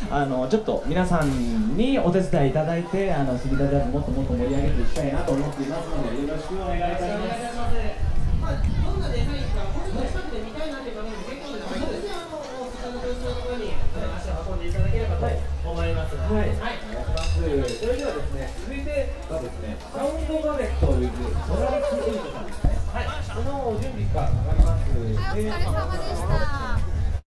ちょっと皆さんにお手伝いいただいて隅田ジャズもっともっと盛り上げていきたいなと思っていますのでよろしくお願いいたします。 どんなデザインかもしも近くで見たいなという方も結構ですので、全然そちらのブースのところに足を運んでいただければと思います。はい、 それではですね、続いてはですね、サウンドガメットというソラリスエイトさんですね。はい、この準備がかかります。 はい、お疲れ様でした。